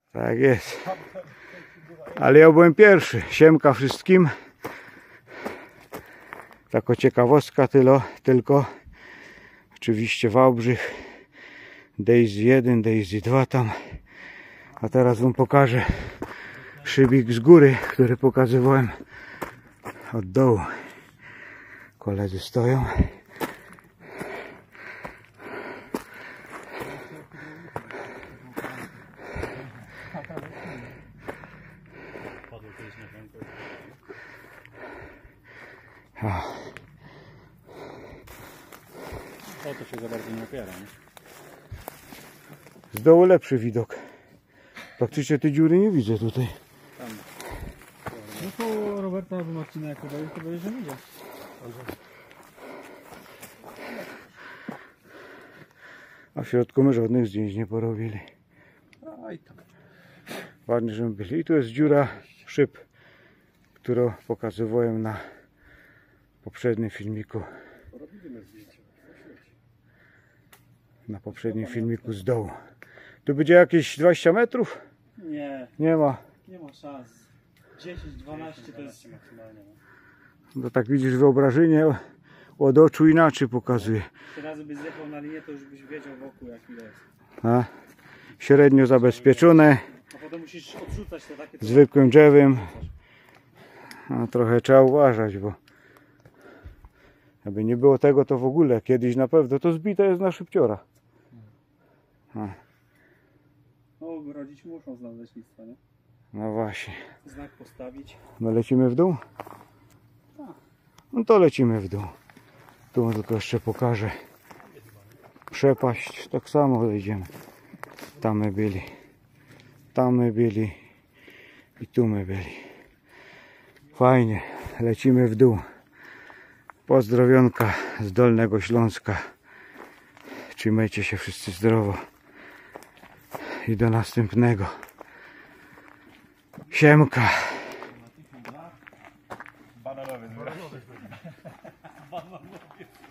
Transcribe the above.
Tak jest. Ale ja byłem pierwszy. Siemka wszystkim. Taka ciekawostka tylko. Oczywiście Wałbrzych. Daisy 1, Daisy 2 tam. A teraz wam pokażę szybik z góry, który pokazywałem od dołu. Koledzy stoją. O, to się za bardzo nie opiera, nie? Z dołu lepszy widok. Praktycznie tej dziury nie widzę tutaj. Tam. No to Roberta albo Marcina jak obejrzy, to będzie, że widział. A w środku my żadnych zdjęć nie porobili. Aj tam. Ładnie, żeby byli. I tu jest dziura szyb, którą pokazywałem na poprzednim filmiku. Na poprzednim filmiku z dołu. Tu będzie jakieś 20 metrów? Nie. Nie ma. Nie ma szans. 10-12 to jest maksymalnie. No tak widzisz, wyobrażenie od oczu inaczej pokazuje. 3 razy byś zjechał na linię, to już byś wiedział wokół jak ile jest. A? Średnio zabezpieczone. A potem musisz odrzucać te takie... Zwykłym drzewem. No, trochę trzeba uważać, bo aby nie było tego, to w ogóle kiedyś na pewno to zbite jest na szybciora. No, rodzić muszą z leśnictwa, nie? No właśnie. Znak postawić. My lecimy w dół? No to lecimy w dół. Tu tylko jeszcze pokażę. Przepaść. Tak samo wejdziemy. Tam my byli. Tam my byli. I tu my byli. Fajnie. Lecimy w dół. Pozdrowionka z Dolnego Śląska. Trzymajcie się wszyscy zdrowo. I do następnego. Siemka. Bananowy.